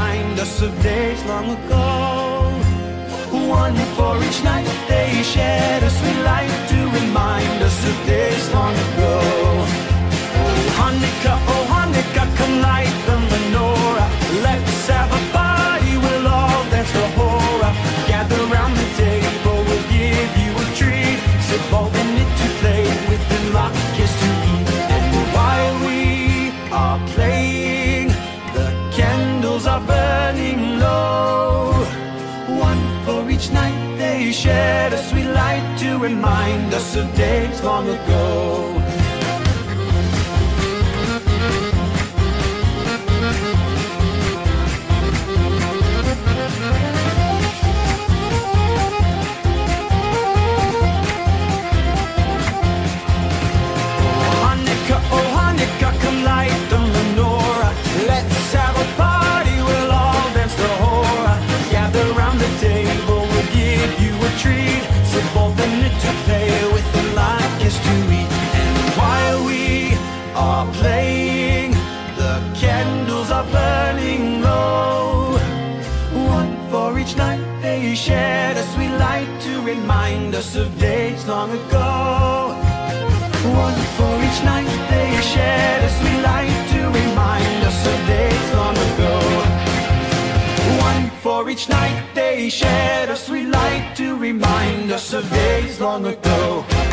remind us of days long ago. One for each night they shared a sweet light to remind us of days long ago. Oh Hanukkah, come light the menorah. Let's have a party, we'll all dance the hora. Gather round the table, we'll give you a treat. Sit both in it to play with and lock kiss to eat. And while we are playing, the candles are burning low. One for each night they shared a sweet light to remind us of days long ago. Shared a sweet light to remind us of days long ago. One for each night they shared a sweet light to remind us of days long ago. One for each night they shared a sweet light to remind us of days long ago.